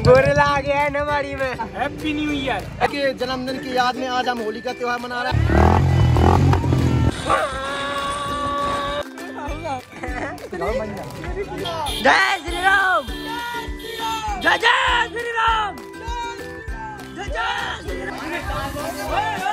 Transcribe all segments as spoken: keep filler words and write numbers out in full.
Gorilla आ गया है नवाड़ी में। हैप्पी न्यू ईयर के जन्मदिन की याद में आज हम होली का त्योहार मना रहे हैं। जय श्री राम, जय जय श्री राम, जय जय श्री राम।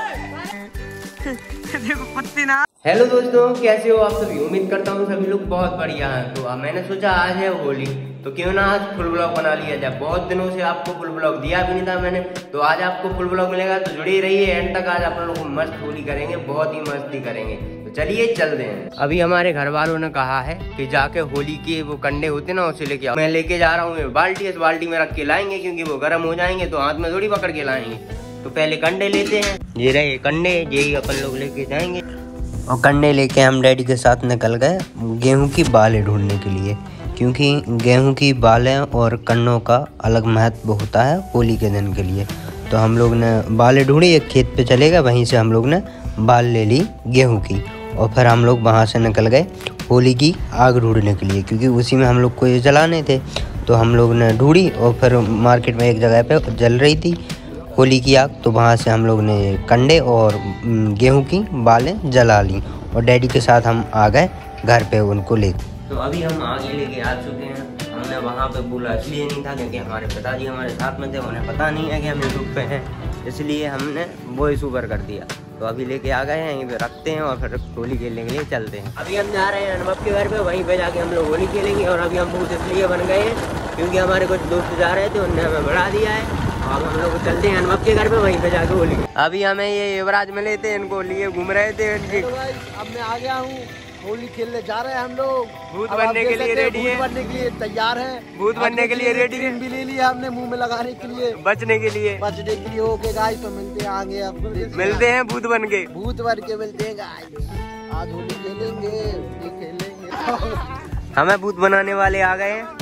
देखो पत्ती ना। हेलो दोस्तों, कैसे हो आप सभी? उम्मीद करता हूँ सभी लोग बहुत बढ़िया हैं। तो अब मैंने सोचा आज है होली, तो क्यों ना आज फुल ब्लॉग बना लिया जाए। बहुत दिनों से आपको फुल ब्लॉग दिया भी नहीं था मैंने, तो आज आपको फुल ब्लॉग मिलेगा। तो जुड़े रहिए एंड तक। आज आप लोगों को मस्त होली करेंगे, बहुत ही मस्ती करेंगे। तो चलिए चलते हैं। अभी हमारे घर वालों ने कहा है कि जाके होली के वो कंडे होते ना, उसे लेके आओ। मैं लेके जा रहा हूँ बाल्टी, इस बाल्टी में रख के लाएंगे, क्योंकि वो गर्म हो जाएंगे तो हाथ में थोड़ी पकड़ के लाएंगे। तो पहले कंडे लेते हैं। ये रहे कंडे, यही अपन लोग लेके जाएंगे। और कंडे लेके हम डैडी के साथ निकल गए गेहूं की बालें ढूंढने के लिए, क्योंकि गेहूं की बालें और कंडों का अलग महत्व होता है होली के दिन के लिए। तो हम लोग ने बालें ढूंढी, एक खेत पे चले गए, वहीं से हम लोग ने बाल ले ली गेहूं की। और फिर हम लोग वहाँ से निकल गए होली की आग ढूंढने के लिए, क्योंकि उसी में हम लोग को ये जलाने थे। तो हम लोग ने ढूंढी और फिर मार्केट में एक जगह पे जल रही थी होली की आग, तो वहाँ से हम लोग ने कंडे और गेहूं की बालें जला ली। और डैडी के साथ हम आ गए घर पे उनको ले। तो अभी हम आगे लेके आ चुके हैं। हमने वहाँ पे बोला इसलिए नहीं था क्योंकि हमारे पिताजी हमारे साथ में थे, उन्हें पता नहीं है कि हम यूट्यूब पे हैं, इसलिए हमने वॉइस ओवर कर दिया। तो अभी लेके आ गए हैं, यहीं पे रखते हैं और फिर होली खेलने के लिए चलते हैं। अभी हम जा रहे हैं अनुभव के घर पे, वहीं पे जाके हम लोग होली खेलेंगे। और अभी हम बहुत इसलिए बन गए हैं क्योंकि हमारे कुछ दोस्त जा रहे थे, उनने हमें बढ़ा दिया है। अब हम लोग चलते हैं अनुभव के घर पे, वहीं पे जाके होली। अभी हमें ये युवराज मिले थे, इनको लिए घूम रहे थे उनकी। अब मैं आ गया हूँ, होली खेलने जा रहे हैं हम लोग। भूत बनने के लिए रेडी है, भूत बनने के लिए तैयार है, भूत बनने के लिए रेडी है। भी ले लिया हमने मुंह में लगाने के लिए, बचने के लिए बचने के लिए। ओके गाइस, तो मिलते हैं आगे। अब मिलते हैं भूत बन के, भूत बन के मिलते हैं गाइस। आज होली खेलेंगे, खेलेंगे। हमें भूत बनाने वाले आ गए हैं।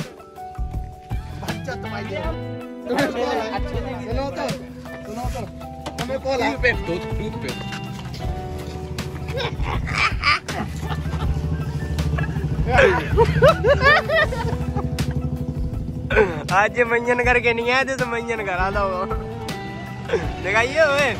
सुनो तो, सुनो तो, हमें कॉल है पे, दूध दूध पे। आज ये मंजन करके नहीं आए थे, तो मंजन करा था वो। दिखाइए ओए।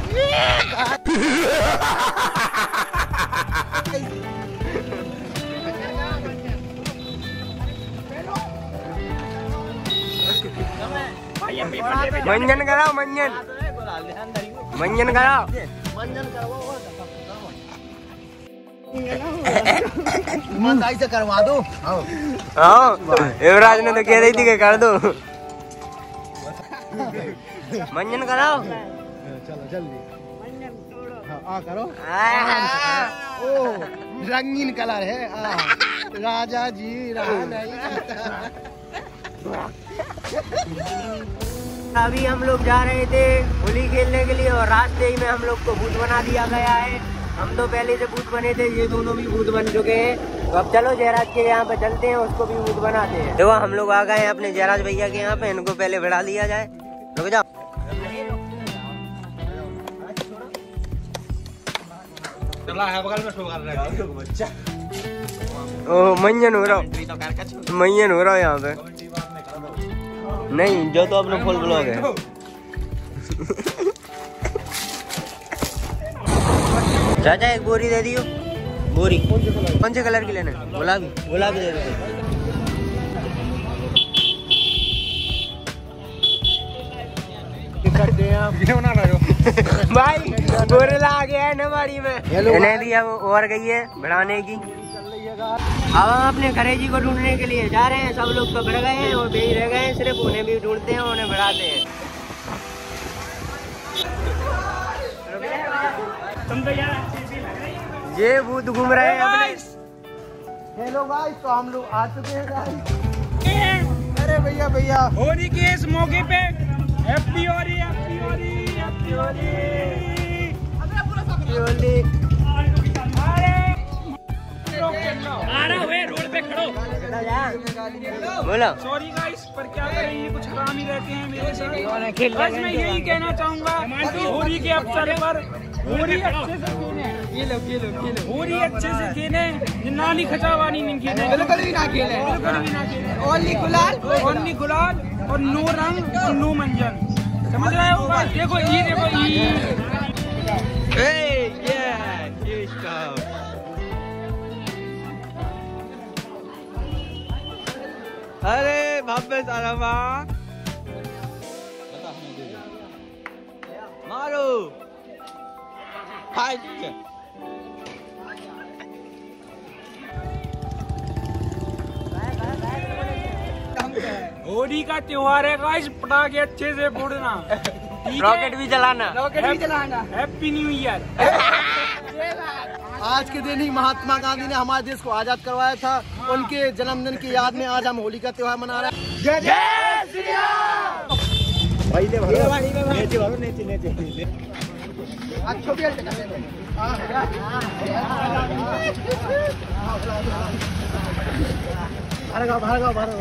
मंजन कराओ, मंजन मंजन कराओ, मंजन करवाओ। मंदाई से करवा दो। हाँ, युवराज ने तो कह रही थी कि कर दो। मंजन कराओ। चलो जल्दी आ करो। ओ रंगीन कलर है। आ, राजा जी रहा नहीं। अभी हम लोग जा रहे थे होली खेलने के लिए, और रास्ते ही में हम लोग को भूत बना दिया गया है। हम तो पहले से भूत बने थे, ये दोनों भी भूत बन चुके हैं। तो अब चलो जयराज के यहाँ पे चलते हैं, उसको भी भूत बनाते हैं। देखो हम लोग आ गए हैं अपने जयराज भैया के यहाँ पे, इनको पहले बिठा लिया जाए। रुक जाओ। ओ मंजन हो रहा, मंजन हो रहा है यहाँ पे। नहीं, जो तो अपना फुल ब्लॉग है। चाचा एक बोरी दे दियो। बोरी कौन से कलर की लेना? गुलाबी, गुलाबी दे दो। भाई गोरेला आ गया है नवाड़ी में, इन्हें भी अब और गई है बढ़ाने की। अब हम अपने घरेजी को ढूंढने के लिए जा रहे हैं। सब लोग तो बढ़ गए हैं और भी रह गए हैं, सिर्फ उन्हें भी ढूंढते हैं, उन्हें बढ़ाते हैं। ये भूत घूम रहे हैं अपने। हेलो गाइस, तो हम लोग आ चुके हैं गाइस। अरे भैया भैया, होली के इस मौके पे happy Holi, happy Holi, happy Holi, happy Holi. आ रहा हुए रोड पे खड़ो। बोलो। सॉरी गाइस, पर क्या करें, ये कुछ हराम ही रहते हैं मेरे साथ। बस मैं यही कहना चाहूँगा, होली के अवसर पर होली अच्छे से खेलें। ये लो, ये लो, ये लो। होली अच्छे से खेलें, नानी खचावानी नहीं खेलें, बिल्कुल भी ना खेलें, बिल्कुल भी ना खेलें। ओनली गुलाल, ओनली गुलाल और नो रंग और नो मंजन, समझ रहे हो? देखो ये देखो ये अरे भव्य सारा मारो होली का त्योहार है गाइस, पटाखे अच्छे से फोड़ना, रॉकेट भी चलाना, रॉकेट भी चलाना। Happy new year. आज के दिन ही महात्मा गांधी ने हमारे देश को आजाद करवाया था। उनके जन्मदिन की याद में आज हम होली का त्योहार मना रहे हैं। जय जय श्री राम। भाई दे भरो नीचे भरो नीचे नीचे आज छोटी हल्के कर दे। भागो भागो भागो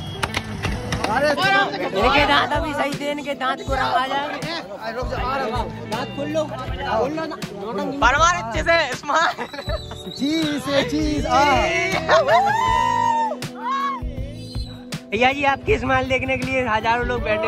इनके दांत अभी सही थे, इनके दांत को रंगा जाएंगे। दांत खोल लो खोल लो ना परमार अच्छे से स्माइल जी से चीज आ भैया जी, आपकी स्माइल देखने के लिए हजारों लोग बैठे।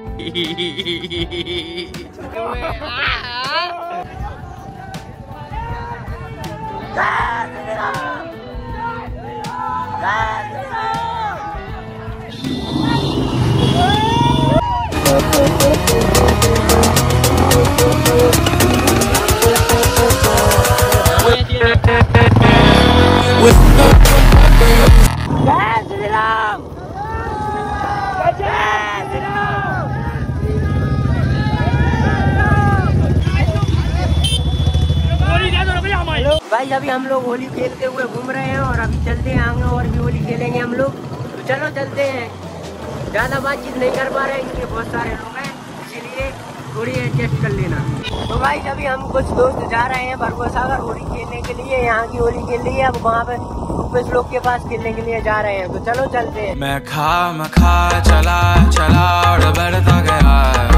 भाई अभी हम लोग होली खेलते हुए घूम रहे हैं और अभी चलते हैं आगे और भी होली खेलेंगे हम लोग। तो चलो चलते हैं, ज़्यादा बातचीत नहीं कर पा रहे हैं इसलिए बहुत सारे लोग हैं, इसीलिए थोड़ी एडजस्ट कर लेना। तो भाई अभी हम कुछ दोस्त जा रहे हैं भरगुआ सागर होली खेलने के लिए, यहाँ की होली खेल रही है। अब वहाँ पे कुछ लोग के पास खेलने के लिए जा रहे हैं, तो चलो चलते हैं। मैं खा मैं खा चला चला और बढ़ता गया,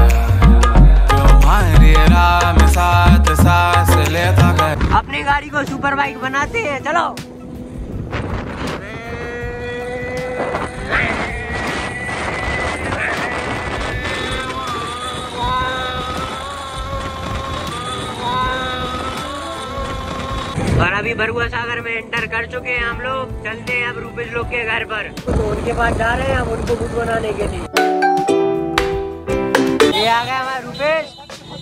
मैं साथ सांस लेता गया। अपनी गाड़ी को सुपर बाइक बनाते हैं, चलो। और अभी भरगुआ सागर में एंटर कर चुके हैं हम लोग। चलते हैं अब रूपेश लोग के घर पर, तो उनके पास जा रहे हैं हम उनको बुक बनाने के लिए। ये आ गया हमारा रूपेश।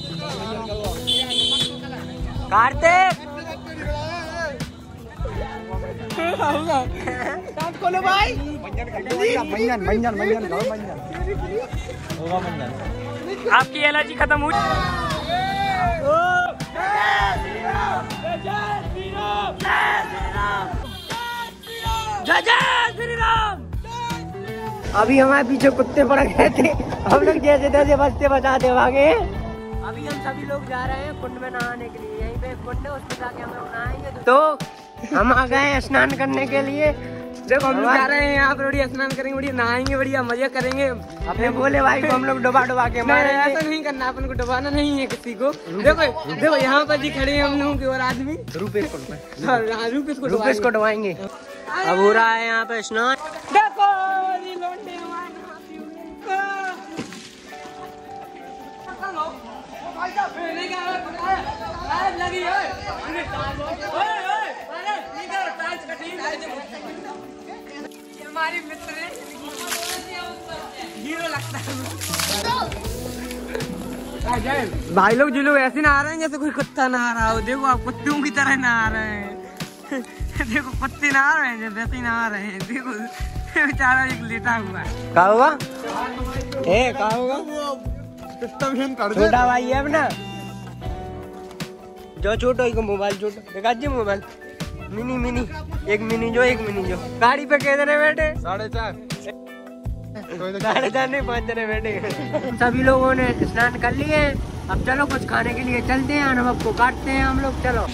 कार्तिक खोलो भाई। मंजन मंजन मंजन होगा मंजन। आपकी एलर्जी खत्म हुई। जय जय श्री राम। अभी हमारे पीछे कुत्ते पड़ गए थे, हम लोग जैसे तैसे बचते बचाते भागे। अभी हम सभी लोग जा रहे हैं कुंड में नहाने के लिए। यहीं पे कुंड है, उसमें जाके हम लोग नहाएंगे। तो हम आ गए हैं स्नान करने के लिए। देखो हम लोग जा रहे हैं यहाँ पर, बढ़िया स्नान करेंगे, बढ़िया नहाएंगे, बढ़िया मजा करेंगे। अपने भोले भाई को हम लोग डुबा डुबा के मारेंगे। ऐसा नहीं करना, अपन को डुबाना नहीं है किसी को। देखो देखो यहाँ पर जी खड़े हैं हम लोगों के और आदमी। रूपेश को रूपेश को रूपेश को डुबाएंगे। अब हो रहा है यहाँ पे स्नान। देखो हमारे मित्र हीरो लगता है। भाई लोग जी लोग ऐसे नहा रहे हैं जैसे कोई कुत्ता नहा रहा हो। देखो आप कुत्तों की तरह नहा रहे हैं। देखो कुत्ते नहा रहे हैं वैसे ही नहा रहे हैं। देखो बेचारा एक लेटा हुआ है। क्या हुआ? ए क्या होगा? छोटा भाई है अपना, जो छोटो ही को मोबाइल छोटो देखा जी, मोबाइल मिनी मिनी एक मिनी जो एक मिनी जो। गाड़ी पे कितने बैठे? साढ़े चार साढ़े चार नहीं पाँच जने बैठे। सभी लोगों ने स्नान कर लिए। अब चलो कुछ खाने के लिए चलते हैं, अनुभव को काटते हैं हम लोग। चलो।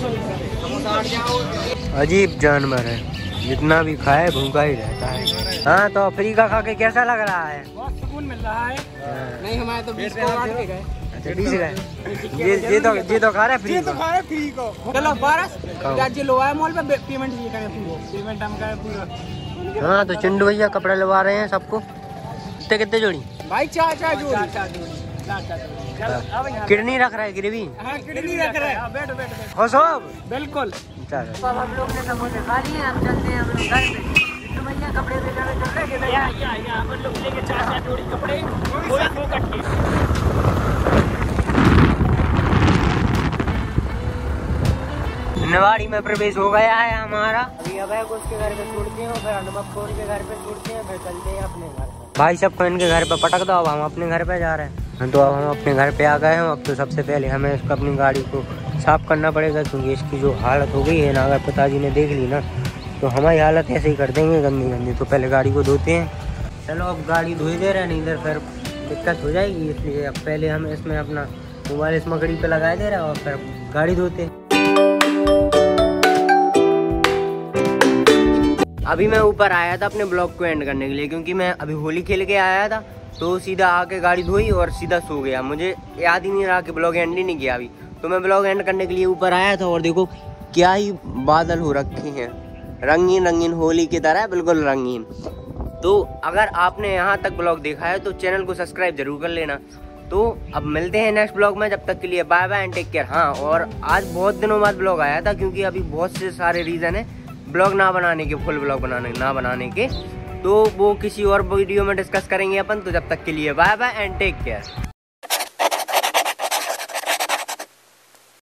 अजीब जानवर है, जितना भी खाए भूखा ही रहता है। हाँ तो फ्री का खा के कैसा लग रहा है? बहुत सुकून मिल रहा है। नहीं हमारे तो बीस को काट के गए। अच्छा बीस गए। ये ये तो ये तो खा रहा है फ्री को। खा रहे फ्री को। चलो बारस राज्य लो आए मॉल पे पेमेंट नहीं करें पूरा। पेमेंट हम करें पूरा। हाँ तो चिंडू भैया कपड़ा लगा रहे हैं सबको। कितने कितने जोड़ी भाई? चार चार जोड़ी। चार चार जोड़ी। चार चार जोड़ी। किडनी रख रहा है गिरवी? हाँ किडनी रख रहा है। बैठ बैठ बैठ। हो सब बिल्कुल। चलो अब हम लोग ने समोसे खा लिए, हम चलते हैं हम लोग घर पे। तो भैया कपड़े बेचारे चल रहे हैं। या या या हम लोग लेके चार चार जोड़ी कपड़े, कोई दो कट्टे। नवाड़ी में प्रवेश हो गया है हमारा। अभी अब है उसके घर पे छोड़ते हैं, फिर नमकखोर के घर पे छोड़ते हैं, फिर चलते हैं अपने घर पे। भाई सबको इनके घर पे पटक दो, अब हम अपने घर पे जा रहे हैं। तो अब हम अपने घर पे आ गए हैं। अब तो सबसे पहले हमें इसको अपनी गाड़ी को साफ करना पड़ेगा, क्योंकि इसकी जो हालत हो गई है ना, अगर पिताजी ने देख ली ना तो हमारी हालत ऐसे ही कर देंगे गंदी गंदी। तो पहले गाड़ी को धोते हैं। चलो अब गाड़ी धोई दे रहे हैं, नहीं इधर फिर दिक्कत हो जाएगी, इसलिए अब पहले हम इसमें अपना मोबाइल इस मकड़ी पे लगा दे रहे हैं और फिर गाड़ी धोते हैं। अभी मैं ऊपर आया था अपने ब्लॉग को एंड करने के लिए, क्योंकि मैं अभी होली खेल के आया था, तो सीधा आके गाड़ी धोई और सीधा सो गया। मुझे याद ही नहीं रहा कि ब्लॉग एंड ही नहीं किया अभी। तो मैं ब्लॉग एंड करने के लिए ऊपर आया था और देखो क्या ही बादल हो रखे हैं, रंगीन रंगीन होली की तरह, बिल्कुल रंगीन। तो अगर आपने यहाँ तक ब्लॉग देखा है तो चैनल को सब्सक्राइब जरूर कर लेना। तो अब मिलते हैं नेक्स्ट ब्लॉग में, जब तक के लिए bye bye and take care. हाँ, और आज बहुत दिनों बाद ब्लॉग आया था, क्योंकि अभी बहुत से सारे रीज़न है ब्लॉग ना बनाने के, फुल ब्लॉग बनाने ना बनाने के, तो वो किसी और वीडियो में डिस्कस करेंगे अपन। तो जब तक के लिए bye bye and take care.